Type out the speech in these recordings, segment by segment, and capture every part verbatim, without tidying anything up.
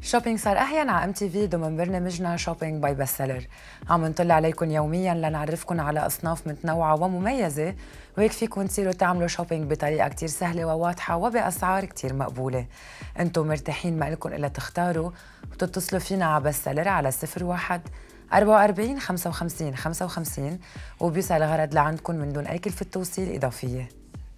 شوبينج صار أحيانا على ام تي في ضمن برنامجنا شوبينج باي بست سيلر. عم نطلع عليكم يوميا لنعرفكم على أصناف متنوعة ومميزة، وهيك فيكم تصيروا تعملوا شوبينج بطريقة كتير سهلة وواضحة وبأسعار كتير مقبولة. انتم مرتاحين، ما لكم إلا تختاروا وتتصلوا فينا على بست سيلر على صفر واحد أربعة وأربعين خمسة وخمسين خمسة وخمسين وبيوصل الغرض لعندكم من دون أي كلفة توصيل إضافية.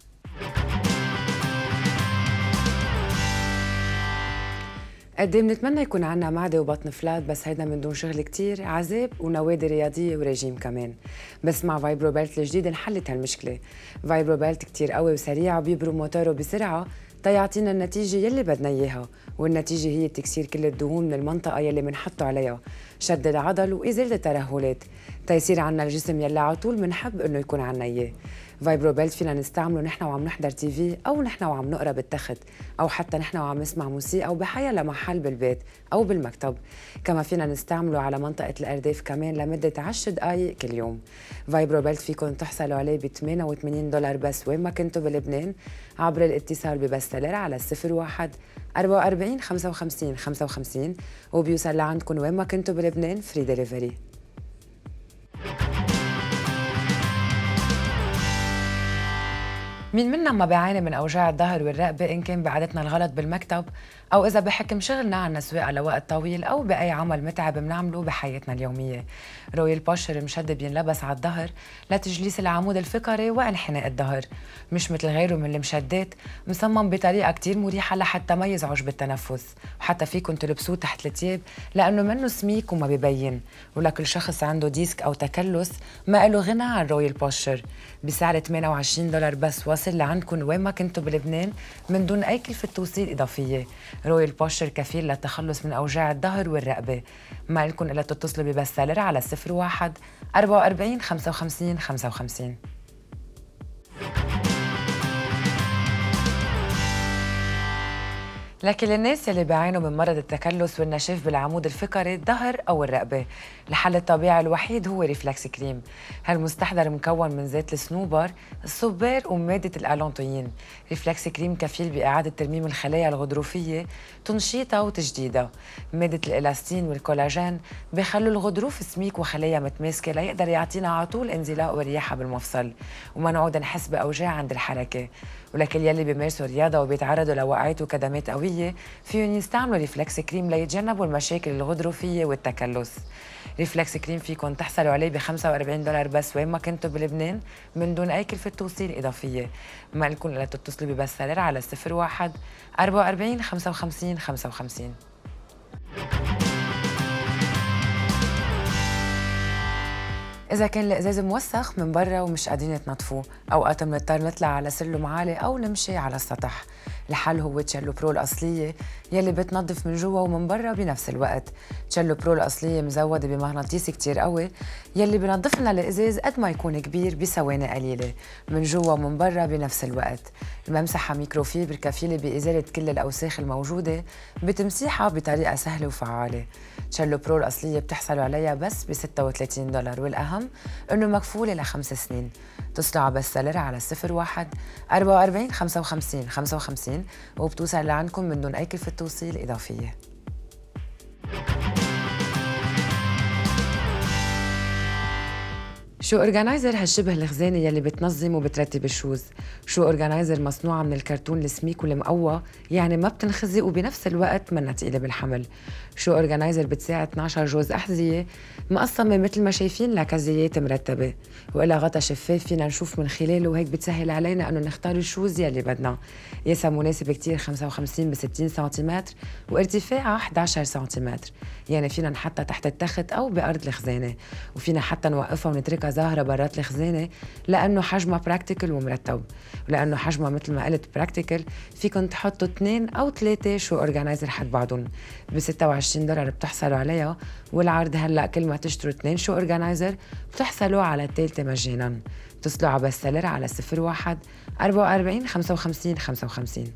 قد ايه بنتمنى يكون عنا معدة وبطن فلات، بس هيدا من دون شغل كتير عذاب ونوادي رياضية وريجيم كمان. بس مع فايبرو بيلت الجديد انحلت هالمشكلة. فايبرو بيلت كتير قوي وسريع وبيبرم موتوره بسرعة تيعطينا النتيجة يلي بدنا إياها، والنتيجة هي تكسير كل الدهون من المنطقة يلي منحطه عليها، شد العضل وإزالة الترهلات، تيصير عنا الجسم يلي على طول منحب إنه يكون عنا إياه. فايبرو بيلت فينا نستعمله نحن وعم نحضر تي في، أو نحن وعم نقرا بالتخت، أو حتى نحن وعم نسمع موسيقى، أو بحيا لمحل بالبيت أو بالمكتب. كما فينا نستعمله على منطقة الأرداف كمان لمدة عشر دقايق كل يوم. فايبرو بيلت فيكم تحصلوا عليه ب ثمانية وثمانين دولار بس وين ما كنتوا بلبنان، عبر الاتصال ببست سيلر على صفر واحد أربعة وأربعين خمسة وخمسين خمسة وخمسين وبيوصل لعندكم وين ما كنتوا بلبنان فري ديليفري. مين منا ما بيعاني من أوجاع الظهر والرقبة، إن كان بعادتنا الغلط بالمكتب، أو إذا بحكم شغلنا عنا سواقة لوقت طويل، أو بأي عمل متعب بنعمله بحياتنا اليومية. رويال بوشر مشد بينلبس على الظهر لتجليس العمود الفقري وانحناء الظهر، مش مثل غيره من المشدات، مصمم بطريقة كتير مريحة لحتى ما يزعج بالتنفس، وحتى فيكم تلبسوه تحت التياب لأنه منه سميك وما ببين. ولكل شخص عنده ديسك أو تكلس ما له غنى عن رويال بوشر، بسعر ثمانية وعشرين دولار بس، واصل لعندكم وين ما كنتوا بلبنان من دون أي كلفة توصيل إضافية. رويال بوشر كفيل للتخلص من أوجاع الظهر والرقبة. ما لكم إلا تتصلوا ببست سيلر على صفر واحد أربعة وأربعين خمسة وخمسين خمسة وخمسين. لكن الناس اللي بيعانوا من مرض التكلس والنشاف بالعمود الفقري الظهر أو الرقبة، الحل الطبيعي الوحيد هو ريفلكس كريم. هالمستحضر مكون من زيت الصنوبر، الصبار ومادة الألانتوين. ريفلكس كريم كفيل بإعادة ترميم الخلايا الغضروفية، تنشيطها وتجديدها. مادة الإلاستين والكولاجين بيخلوا الغضروف سميك وخلايا متماسكة ليقدر يعطينا على طول انزلاق ورياحة بالمفصل، وما نعود نحس بأوجاع عند الحركة. ولكل يلي بيمارسوا رياضة وبيتعرضوا لوقعات وكدمات قوية، فيهم يستعملوا ريفلكس كريم ليتجنبوا المشاكل الغضروفية والتكلس. ريفلكس كريم فيكم تحصلوا عليه ب خمسة وأربعين دولار بس وين ما كنتوا بلبنان من دون أي كلفة توصيل إضافية. ما لكم إلا تتصلوا ببست سيلر على صفر واحد أربعة وأربعين خمسة وخمسين خمسة وخمسين. إذا كان الإزاز موسخ من برا ومش قادرين تنظفوه، أوقات بنضطر نطلع على سلم عالي أو نمشي على السطح. الحل هو تشيلو برو الأصلية يلي بتنظف من جوا ومن برا بنفس الوقت. تشيلو برو الأصلية مزودة بمغناطيس كتير قوي يلي بنظف لنا الإزاز قد ما يكون كبير بثواني قليلة من جوا ومن برا بنفس الوقت. الممسحة ميكروفيبر كفيلة بإزالة كل الأوساخ الموجودة بتمسيحها بطريقة سهلة وفعالة. تشيلو برو الأصلية بتحصلوا عليها بس ب ستة وثلاثين دولار، والأهم إنه مكفولة لخمس سنين. اتصلوا على بست سيلر على صفر واحد أربعة وأربعين خمسة وخمسين خمسة وخمسين وبتوصل لعندكم من دون أي كلفة توصيل إضافية. شو أورجانايزر هالشبه الخزانة يلي بتنظم وبترتب الشوز. شو أورجانايزر مصنوعة من الكرتون السميك والمقوى، يعني ما بتنخزي وبنفس الوقت منا تقيلة بالحمل. شو أورجانايزر بتساعد اثني عشر جوز أحذية مقسمة مثل ما شايفين لكزيات مرتبة، وإلها غطا شفاف فينا نشوف من خلاله، وهيك بتسهل علينا إنه نختار الشوز يلي بدنا. قياسها مناسب كتير، خمسة وخمسين بستين سنتيمتر وارتفاعها أحد عشر سنتيمتر، يعني فينا نحطها تحت التخت أو بأرض الخزانة، وفينا حتى نوقفها ونتركها ظاهرة برات الخزانة لأنه حجمها براكتيكل ومرتب. ولأنه حجمها مثل ما قلت براكتيكل، فيكن تحطوا اثنين أو ثلاثة شو أورجانايزر حد بعضهم. ب ستة وعشرين دولار بتحصلوا عليها، والعرض هلأ كل ما تشتروا اثنين شو أورجانايزر بتحصلوا على الثالثة مجانا. اتصلوا على بست سيلر على صفر واحد أربعة وأربعين خمسة وخمسين خمسة وخمسين.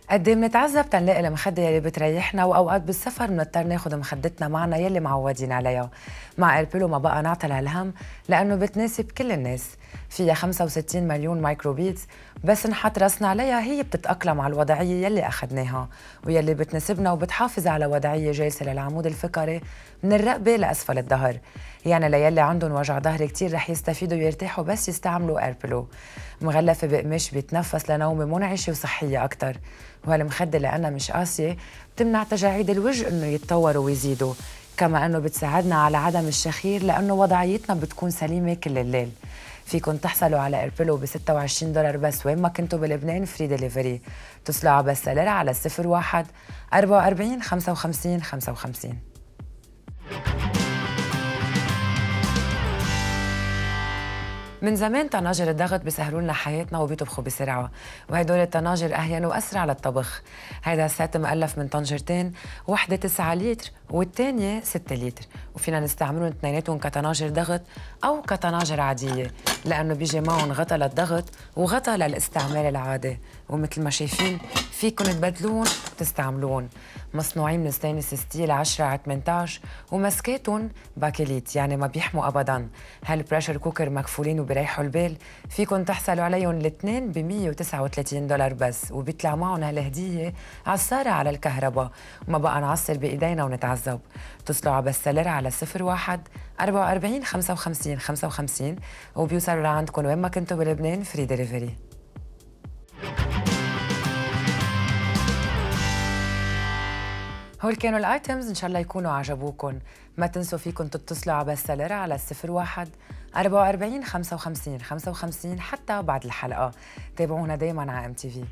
قد ايه منتعذب تنلاقي المخدة يلي بتريحنا، واوقات بالسفر بنضطر ناخد مخدتنا معنا يلي معودين عليها. مع ايربيلو ما بقى نعطل هالهم لانه بتناسب كل الناس، فيها خمسة وستين مليون مايكروبيتس، بس نحط راسنا عليها هي بتتأقلم على الوضعية يلي أخدناها ويلي بتناسبنا، وبتحافظ على وضعية جالسة للعمود الفقري من الرقبة لأسفل الظهر. يعني ليلي عندهم وجع ظهر كتير رح يستفيدوا ويرتاحوا بس يستعملوا ايربيلو. مغلفة بقماش بيتنفس لنومة منعشة وصحية أكتر، وهالمخدة لأنها مش قاسية بتمنع تجاعيد الوجه إنه يتطوروا ويزيدوا، كما أنه بتساعدنا على عدم الشخير لأنه وضعيتنا بتكون سليمة كل الليل. فيكن تحصلوا على ايربيلو ب ستة وعشرين دولار بس وين ما كنتوا بلبنان، فري ديليفري. اتصلوا على بستسيلر على صفر واحد أربعة وأربعين خمسة وخمسين خمسة وخمسين. من زمان طناجر الضغط بيسهلوا لنا حياتنا وبيطبخوا بسرعه، وهدول الطناجر اهين واسرع للطبخ. هذا السات مؤلف من طنجرتين، وحده تسعة لتر والثانيه ستة لتر، وفينا نستعملهم اثنيناتهم كطناجر ضغط او كطناجر عاديه، لانه بيجي معهم غطا للضغط وغطا للاستعمال العادي، ومثل ما شايفين فيكم تبدلون وتستعملون. مصنوعين من ستانلس ستيل عشرة على ثمانية عشر، ومسكاتهم باكليت يعني ما بيحموا ابدا. هالبريشر كوكر مكفولين وبريحوا البال. فيكن تحصلوا عليهم الاثنين ب مية وتسعة وثلاثين دولار بس، وبيطلع معهم هالهديه عصاره على الكهرباء، وما بقى نعصر بايدينا ونتعذب. اتصلوا على بستسيلر على صفر واحد أربعة وأربعين خمسة وخمسين خمسة وخمسين، وبيوصلوا لعندكم وين ما كنتوا بلبنان، فري ديليفري. هول كانوا الايتمز، ان شاء الله يكونوا عجبوكم. ما تنسوا فيكم تتصلوا على بستسيلر على صفر واحد أربعة وأربعين خمسة وخمسين خمسة وخمسين حتى بعد الحلقه. تابعونا دايما على ام تي في.